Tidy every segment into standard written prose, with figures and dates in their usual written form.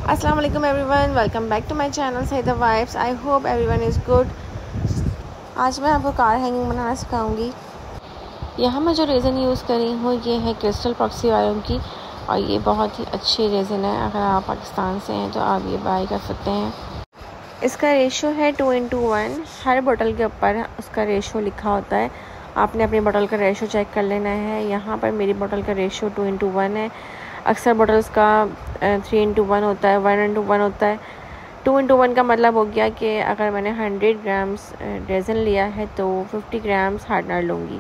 अस्सलाम वालेकुम everyone, welcome back to my channel Saida vibes. I hope everyone is good. आज मैं आपको कार हैंगिंग बनाना सिखाऊंगी। यहाँ मैं जो रेज़न यूज़ करी हूँ ये है क्रिस्टल प्रॉक्सी वालों की, और ये बहुत ही अच्छी रेज़न है। अगर आप पाकिस्तान से हैं तो आप ये बाय कर सकते हैं। इसका रेशो है 2:1। हर बोतल के ऊपर उसका रेशो लिखा होता है। आपने अपनी बोतल का रेशो चेक कर लेना है। यहाँ पर मेरी बोतल का रेशो 2:1 है। अक्सर बोटल्स का 3:1 होता है, 1:1 होता है। 2:1 का मतलब हो गया कि अगर मैंने 100 ग्राम्स रेज़न लिया है तो 50 ग्राम्स हार्डनर लूँगी।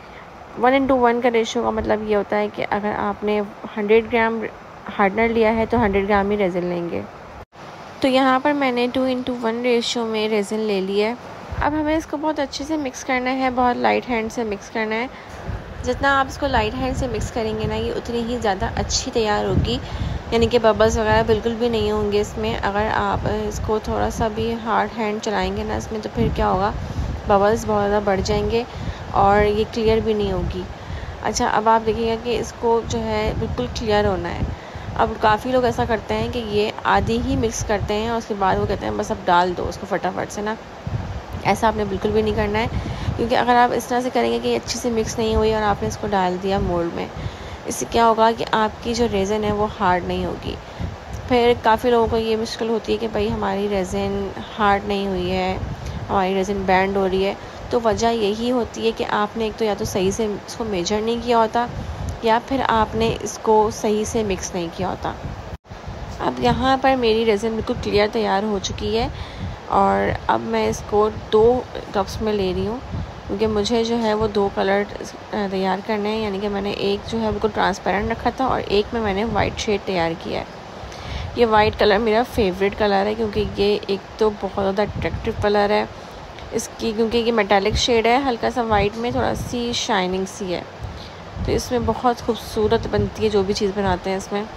1:1 का रेशो का मतलब ये होता है कि अगर आपने 100 ग्राम हार्डनर लिया है तो 100 ग्राम ही रेज़न लेंगे। तो यहाँ पर मैंने 2:1 रेशो में रेज़न ले लिया है। अब हमें इसको बहुत अच्छे से मिक्स करना है, बहुत लाइट हैंड से मिक्स करना है। जितना आप इसको लाइट हैंड से मिक्स करेंगे ना, ये उतनी ही ज़्यादा अच्छी तैयार होगी, यानी कि बबल्स वगैरह बिल्कुल भी नहीं होंगे इसमें। अगर आप इसको थोड़ा सा भी हार्ड हैंड चलाएंगे ना इसमें, तो फिर क्या होगा, बबल्स बहुत ज़्यादा बढ़ जाएंगे और ये क्लियर भी नहीं होगी। अच्छा, अब आप देखिएगा कि इसको जो है बिल्कुल क्लियर होना है। अब काफ़ी लोग ऐसा करते हैं कि ये आधी ही मिक्स करते हैं और उसके बाद वो कहते हैं बस अब डाल दो उसको फटाफट से ना। ऐसा आपने बिल्कुल भी नहीं करना है, क्योंकि अगर आप इस तरह से करेंगे कि अच्छे से मिक्स नहीं हुई और आपने इसको डाल दिया मोल्ड में, इससे क्या होगा कि आपकी जो रेज़न है वो हार्ड नहीं होगी। फिर काफ़ी लोगों को ये मुश्किल होती है कि भाई हमारी रेज़न हार्ड नहीं हुई है, हमारी रेज़न बैंड हो रही है। तो वजह यही होती है कि आपने एक तो या तो सही से इसको मेजर नहीं किया होता, या फिर आपने इसको सही से मिक्स नहीं किया होता। अब यहाँ पर मेरी रेज़न बिल्कुल क्लियर तैयार हो चुकी है और अब मैं इसको 2 कप्स में ले रही हूँ, क्योंकि मुझे जो है वो 2 कलर तैयार करने हैं। यानी कि मैंने एक जो है बिल्कुल ट्रांसपेरेंट रखा था और एक में मैंने वाइट शेड तैयार किया है। ये वाइट कलर मेरा फेवरेट कलर है, क्योंकि ये एक तो बहुत ज़्यादा अट्रैक्टिव कलर है इसकी, क्योंकि ये मेटालिक शेड है, हल्का सा वाइट में थोड़ा सी शाइनिंग सी है, तो इसमें बहुत खूबसूरत बनती है जो भी चीज़ बनाते हैं इसमें।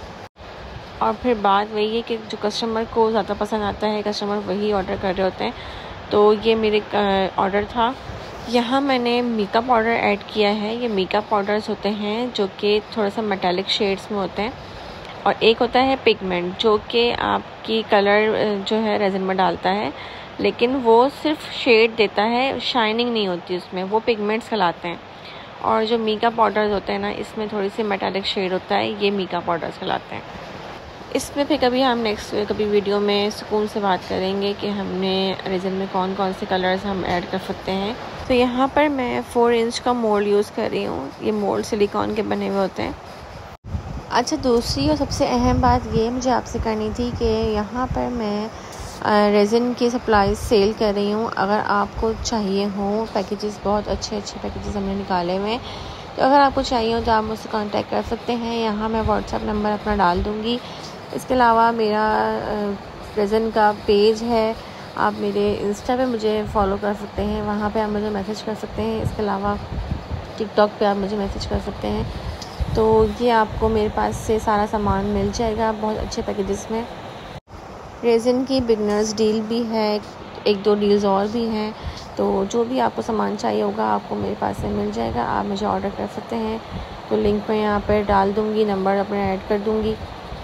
और फिर बात वही है कि जो कस्टमर को ज़्यादा पसंद आता है, कस्टमर वही ऑर्डर कर रहे होते हैं। तो ये मेरे ऑर्डर था। यहाँ मैंने मेकअप पाउडर ऐड किया है। ये मेकअप पाउडर्स होते हैं जो कि थोड़ा सा मेटालिक शेड्स में होते हैं, और एक होता है पिगमेंट जो कि आपकी कलर जो है रेज़न में डालता है, लेकिन वो सिर्फ शेड देता है, शाइनिंग नहीं होती उसमें, वो पिगमेंट्स कहलाते हैं। और जो मेकअप पाउडर्स होते हैं ना, इसमें थोड़ी सी मेटालिक शेड होता है, ये मेकअप पाउडर्स कहलाते हैं। इसमें फिर कभी हम नेक्स्ट कभी वीडियो में सुकून से बात करेंगे कि हमने रेज़न में कौन कौन से कलर्स हम ऐड कर सकते हैं। तो यहाँ पर मैं 4 इंच का मोल्ड यूज़ कर रही हूँ। ये मोल्ड सिलिकॉन के बने हुए होते हैं। अच्छा, दूसरी और सबसे अहम बात ये मुझे आपसे करनी थी कि यहाँ पर मैं रेज़न की सप्लाई सेल कर रही हूँ। अगर आपको चाहिए हो पैकेजेस, बहुत अच्छे पैकेजेस हमने निकाले हुए हैं, तो अगर आपको चाहिए हो तो आप मुझसे कांटेक्ट कर सकते हैं। यहाँ मैं व्हाट्सएप नंबर अपना डाल दूँगी। इसके अलावा मेरा रेज़न का पेज है, आप मेरे इंस्टा पे मुझे फॉलो कर सकते हैं, वहाँ पे आप मुझे मैसेज कर सकते हैं। इसके अलावा टिकटॉक पे आप मुझे मैसेज कर सकते हैं। तो ये आपको मेरे पास से सारा सामान मिल जाएगा बहुत अच्छे पैकेजेस में। रेज़न की बिगनर्स डील भी है, 1-2 डील्स और भी हैं। तो जो भी आपको सामान चाहिए होगा आपको मेरे पास से मिल जाएगा, आप मुझे ऑर्डर कर सकते हैं। तो लिंक मैं यहाँ पर डाल दूँगी, नंबर अपना ऐड कर दूँगी।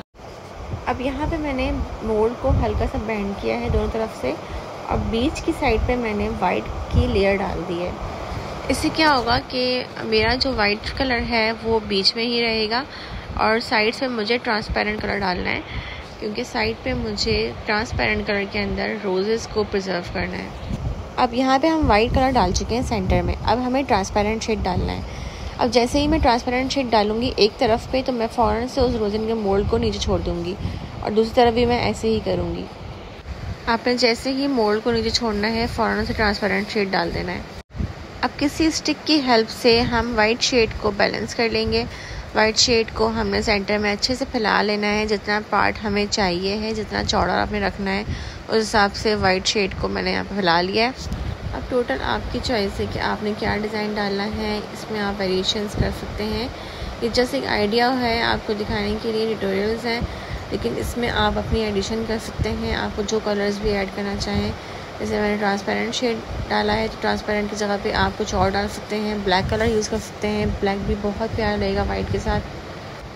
अब यहाँ पे मैंने मोल्ड को हल्का सा बेंड किया है दोनों तरफ से, और बीच की साइड पे मैंने वाइट की लेयर डाल दी है। इससे क्या होगा कि मेरा जो वाइट कलर है वो बीच में ही रहेगा, और साइड से मुझे ट्रांसपेरेंट कलर डालना है, क्योंकि साइड पे मुझे ट्रांसपेरेंट कलर के अंदर रोज़ेस को प्रिजर्व करना है। अब यहाँ पे हम वाइट कलर डाल चुके हैं सेंटर में, अब हमें ट्रांसपेरेंट शेड डालना है। अब जैसे ही मैं ट्रांसपेरेंट शेड डालूंगी एक तरफ पे, तो मैं फ़ौरन से उस रोज़न के मोल्ड को नीचे छोड़ दूंगी, और दूसरी तरफ भी मैं ऐसे ही करूंगी। आपने जैसे ही मोल्ड को नीचे छोड़ना है, फ़ौरन से ट्रांसपेरेंट शेड डाल देना है। अब किसी स्टिक की हेल्प से हम वाइट शेड को बैलेंस कर लेंगे। वाइट शेड को हमने सेंटर में अच्छे से फैला लेना है। जितना पार्ट हमें चाहिए है, जितना चौड़ा आपने रखना है, उस हिसाब से वाइट शेड को मैंने यहाँ पर फैला लिया है। अब टोटल आपकी चॉइस है कि आपने क्या डिज़ाइन डालना है, इसमें आप वेरिएशंस कर सकते हैं। ये जस्ट एक आइडिया है आपको दिखाने के लिए, ट्यूटोरियल्स हैं, लेकिन इसमें आप अपनी एडिशन कर सकते हैं, आपको जो कलर्स भी ऐड करना चाहें। जैसे मैंने ट्रांसपेरेंट शेड डाला है, तो ट्रांसपेरेंट की जगह पे आप कुछ और डाल सकते हैं। ब्लैक कलर यूज़ कर सकते हैं, ब्लैक भी बहुत प्यारा लगेगा वाइट के साथ।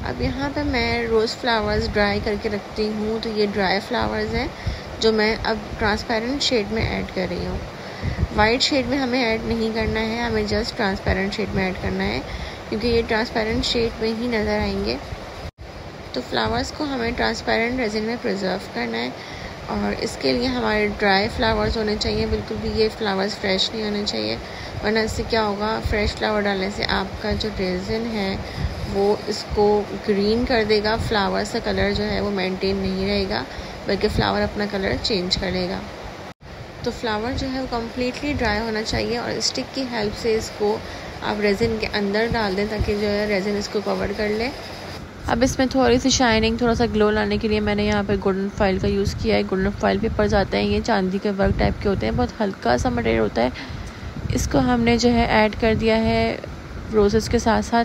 अब यहाँ पे मैं रोज़ फ्लावर्स ड्राई करके रखती हूँ, तो ये ड्राई फ्लावर्स हैं जो मैं अब ट्रांसपेरेंट शेड में ऐड कर रही हूँ। वाइट शेड में हमें ऐड नहीं करना है, हमें जस्ट ट्रांसपेरेंट शेड में ऐड करना है, क्योंकि ये ट्रांसपेरेंट शेड में ही नज़र आएंगे। तो फ्लावर्स को हमें ट्रांसपेरेंट रेजिन में प्रिजर्व करना है, और इसके लिए हमारे ड्राई फ्लावर्स होने चाहिए। बिल्कुल भी ये फ्लावर्स फ्रेश नहीं होने चाहिए, वरना इससे क्या होगा, फ्रेश फ्लावर डालने से आपका जो रेजिन है वो इसको ग्रीन कर देगा। फ्लावर्स का कलर जो है वो मेंटेन नहीं रहेगा, बल्कि फ़्लावर अपना कलर चेंज कर देगा। तो फ्लावर जो है वो कम्प्लीटली ड्राई होना चाहिए, और स्टिक की हेल्प से इसको आप रेजिन के अंदर डाल दें, ताकि जो है रेजिन इसको कवर कर ले। अब इसमें थोड़ी सी शाइनिंग, थोड़ा सा ग्लो लाने के लिए मैंने यहाँ पर गोल्डन फॉइल का यूज़ किया है। गोल्डन फॉइल पेपर्स आते हैं, ये चांदी के वर्क टाइप के होते हैं, बहुत हल्का सा मटेरियल होता है। इसको हमने जो है ऐड कर दिया है रोजेस के साथ साथ।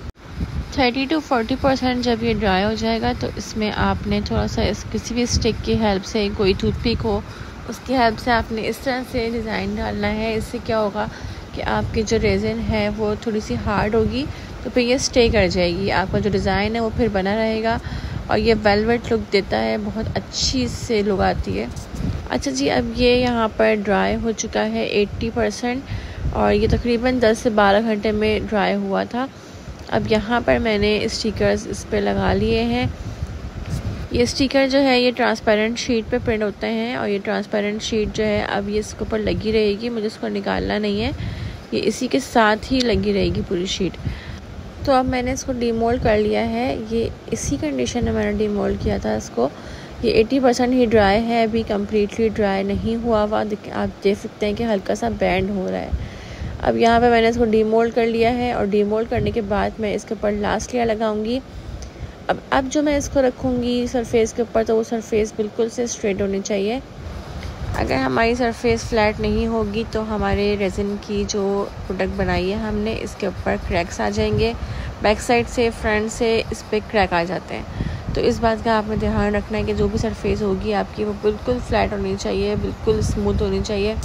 30 to 40% जब ये ड्राई हो जाएगा तो इसमें आपने थोड़ा सा किसी भी स्टिक की हेल्प से, कोई टूथपिक हो उसकी हेल्प से आपने इस तरह से डिज़ाइन डालना है। इससे क्या होगा कि आपकी जो रेजिन है वो थोड़ी सी हार्ड होगी, तो फिर ये स्टे कर जाएगी, आपका जो डिज़ाइन है वो फिर बना रहेगा, और ये वेलवेट लुक देता है, बहुत अच्छी से लुक आती है। अच्छा जी, अब ये यहाँ पर ड्राई हो चुका है 80%, और ये तकरीबन 10 से 12 घंटे में ड्राई हुआ था। अब यहाँ पर मैंने स्टिकर्स इस पर लगा लिए हैं। ये स्टिकर जो है ये ट्रांसपेरेंट शीट पे प्रिंट होते हैं, और ये ट्रांसपेरेंट शीट जो है अब ये इसके ऊपर लगी रहेगी, मुझे इसको निकालना नहीं है, ये इसी के साथ ही लगी रहेगी पूरी शीट। तो अब मैंने इसको डीमोल्ड कर लिया है, ये इसी कंडीशन में मैंने डीमोल्ड किया था इसको। ये 80% ही ड्राई है, अभी कम्प्लीटली ड्राई नहीं हुआ हुआ, आप देख सकते हैं कि हल्का सा बैंड हो रहा है। अब यहाँ पे मैंने इसको डीमोल्ड कर लिया है, और डीमोल्ड करने के बाद मैं इसके ऊपर लास्ट लेयर लगाऊंगी। अब जो मैं इसको रखूँगी सरफेस के ऊपर, तो वो सरफेस बिल्कुल से स्ट्रेट होनी चाहिए। अगर हमारी सरफेस फ्लैट नहीं होगी तो हमारे रेजिन की जो प्रोडक्ट बनाई है हमने, इसके ऊपर क्रैक्स आ जाएंगे, बैक साइड से, फ्रंट से इस पर क्रैक आ जाते हैं। तो इस बात का आपने ध्यान रखना है कि जो भी सरफेस होगी आपकी वो बिल्कुल फ्लैट होनी चाहिए, बिल्कुल स्मूथ होनी चाहिए।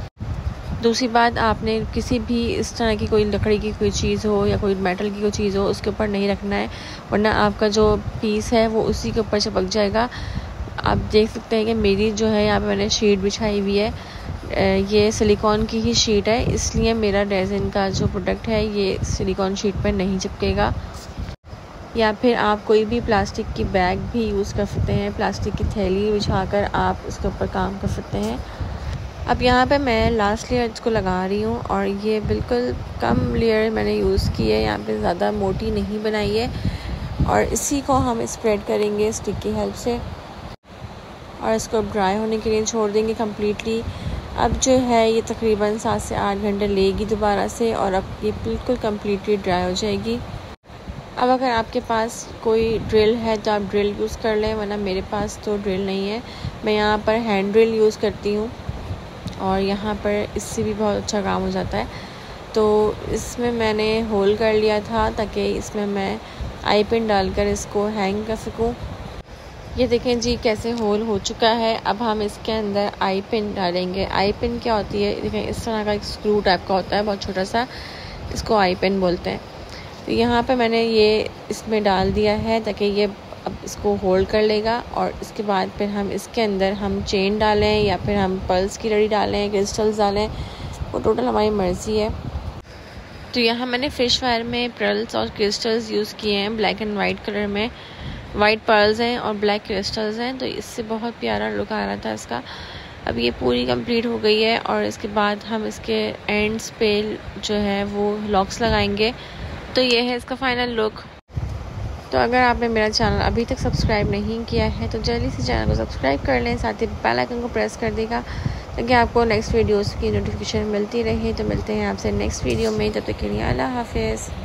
दूसरी बात, आपने किसी भी इस तरह की कोई लकड़ी की कोई चीज़ हो या कोई मेटल की कोई चीज़ हो उसके ऊपर नहीं रखना है, वरना आपका जो पीस है वो उसी के ऊपर चिपक जाएगा। आप देख सकते हैं कि मेरी जो है यहाँ पे मैंने शीट बिछाई हुई है, ये सिलिकॉन की ही शीट है, इसलिए मेरा रेजिन का जो प्रोडक्ट है ये सिलिकॉन शीट पर नहीं चिपकेगा। या फिर आप कोई भी प्लास्टिक की बैग भी यूज़ कर सकते हैं, प्लास्टिक की थैली बिछाकर आप उसके ऊपर काम कर सकते हैं। अब यहाँ पे मैं लास्ट लेयर इसको लगा रही हूँ, और ये बिल्कुल कम लेयर मैंने यूज़ की है, यहाँ पे ज़्यादा मोटी नहीं बनाई है। और इसी को हम स्प्रेड करेंगे स्टिक की हेल्प से, और इसको ड्राई होने के लिए छोड़ देंगे कम्प्लीटली। अब जो है ये तकरीबन 7 से 8 घंटे लेगी दोबारा से, और अब ये बिल्कुल कम्प्लीटली ड्राई हो जाएगी। अब अगर आपके पास कोई ड्रिल है तो आप ड्रिल यूज़ कर लें, वरना मेरे पास तो ड्रिल नहीं है, मैं यहाँ पर हैंड ड्रिल यूज़ करती हूँ, और यहाँ पर इससे भी बहुत अच्छा काम हो जाता है। तो इसमें मैंने होल कर लिया था ताकि इसमें मैं आई पिन डालकर इसको हैंग कर सकूँ। ये देखें जी कैसे होल हो चुका है। अब हम इसके अंदर आई पिन डालेंगे। आई पिन क्या होती है, देखें इस तरह का एक स्क्रू टाइप का होता है, बहुत छोटा सा, इसको आई पिन बोलते हैं। तो यहाँ पे मैंने ये इसमें डाल दिया है ताकि ये अब इसको होल्ड कर लेगा, और इसके बाद फिर हम इसके अंदर हम चेन डालें या फिर हम पर्ल्स की लड़ी डालें, क्रिस्टल्स डालें, वो टोटल हमारी मर्ज़ी है। तो यहाँ मैंने फिश वायर में पर्ल्स और क्रिस्टल्स यूज़ किए हैं, ब्लैक एंड वाइट कलर में, वाइट पर्ल्स हैं और ब्लैक क्रिस्टल्स हैं, तो इससे बहुत प्यारा लुक आ रहा था इसका। अब ये पूरी कंप्लीट हो गई है, और इसके बाद हम इसके एंड्स पे जो है वो लॉक्स लगाएंगे। तो ये है इसका फाइनल लुक। तो अगर आपने मेरा चैनल अभी तक सब्सक्राइब नहीं किया है तो जल्दी से चैनल को सब्सक्राइब कर लें, साथ ही बेल आइकन को प्रेस कर देगा ताकि आपको नेक्स्ट वीडियोस की नोटिफिकेशन मिलती रहे। तो मिलते हैं आपसे नेक्स्ट वीडियो में, तब तक के लिए अल्लाह हाफिज़।